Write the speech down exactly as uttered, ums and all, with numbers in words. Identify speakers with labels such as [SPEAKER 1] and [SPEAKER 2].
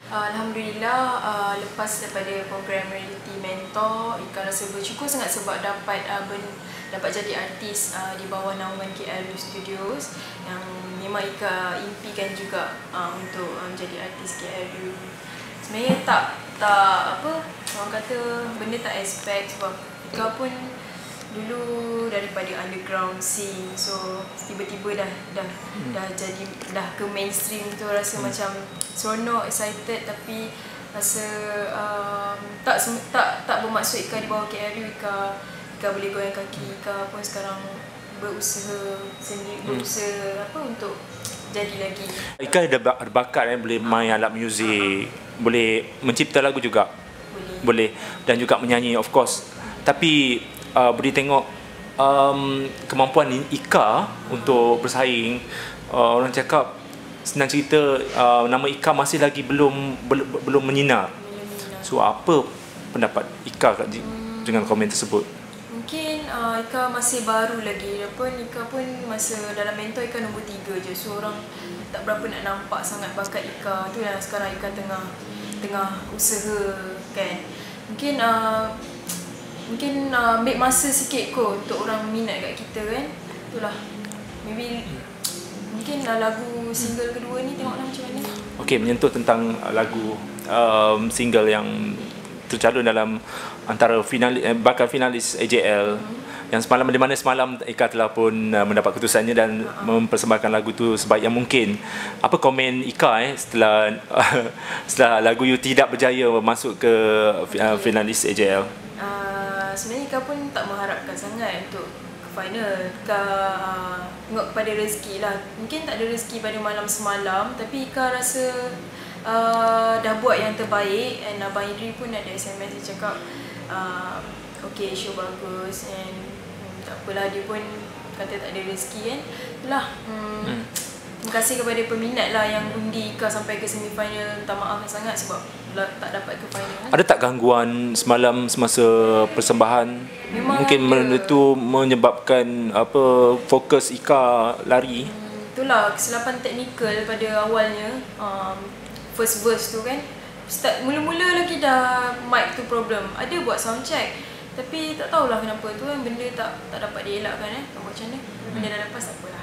[SPEAKER 1] Alhamdulillah, uh, lepas daripada program Reality Mentor, Ika rasa bersyukur sangat sebab dapat uh, ben, dapat jadi artis uh, di bawah naungan K R U Studios yang memang Ika impikan juga uh, untuk uh, menjadi artis K R U. Sebenarnya tak tak apa orang kata benda tak expect sebab Ika pun dulu daripada underground scene, so tiba-tiba dah dah hmm. dah jadi dah ke mainstream tu rasa hmm. macam seronok, excited, tapi rasa um, tak tak tak bermaksud Ika di bawah K R U Ika Ika boleh goyang kaki. Ika pun sekarang berusaha sendiri, hmm. berusaha apa untuk jadi lagi.
[SPEAKER 2] Ika ada bakat eh, boleh main alat muzik, boleh mencipta lagu juga, boleh, boleh dan juga menyanyi of course. Tapi uh, boleh tengok um, kemampuan Ika untuk bersaing. Uh, orang cakap senang cerita uh, nama Ika masih lagi belum belum, belum menyinar. So apa pendapat Ika hmm. dengan komen tersebut?
[SPEAKER 1] Mungkin uh, Ika masih baru lagi. Pun Ika pun masa dalam mentor Ika nombor tiga je. So orang tak berapa nak nampak sangat bakat Ika. Tu yang sekarang Ika tengah tengah usaha kan. Mungkin uh, mungkin uh, ambil masa sikit kot untuk orang minat kat kita kan. Itulah. Maybe mungkin uh, lagu single kedua ni tengoklah macam mana.
[SPEAKER 2] Okey, menyentuh tentang lagu um, single yang tercalon dalam antara finalis, eh, bakal finalis A J L hmm. yang semalam, di mana semalam Ika telah pun uh, mendapat keputusannya dan uh-huh. mempersembahkan lagu tu sebaik yang mungkin. Apa komen Ika eh setelah uh, setelah lagu you tidak berjaya masuk ke uh, finalis A J L?
[SPEAKER 1] Uh, sebenarnya Ika pun tak mengharapkan sangat untuk ke final. Ika uh, tengok kepada rezeki lah. Mungkin tak ada rezeki pada malam semalam, tapi Ika rasa Uh, dah buat yang terbaik. And Abang Idri pun ada S M S dia cakap uh, okay, show bagus and hmm, tak apalah, dia pun kata tak ada rezeki kan. Itulah hmm, hmm. terima kasih kepada peminat lah yang undi Ika sampai ke semifinal. Minta maaf sangat sebab tak dapat ke final kan.
[SPEAKER 2] Ada tak gangguan semalam semasa persembahan? Memang mungkin benda tu menyebabkan apa fokus Ika lari?
[SPEAKER 1] Hmm, itulah kesilapan teknikal pada awalnya. um, First verse tu kan, start mula-mula lagi dah mic tu problem. Ada buat sound check, tapi tak tahulah kenapa tu kan, benda tak tak dapat dielakkan eh. Buat macam mana? Benda dah lepas tak apalah.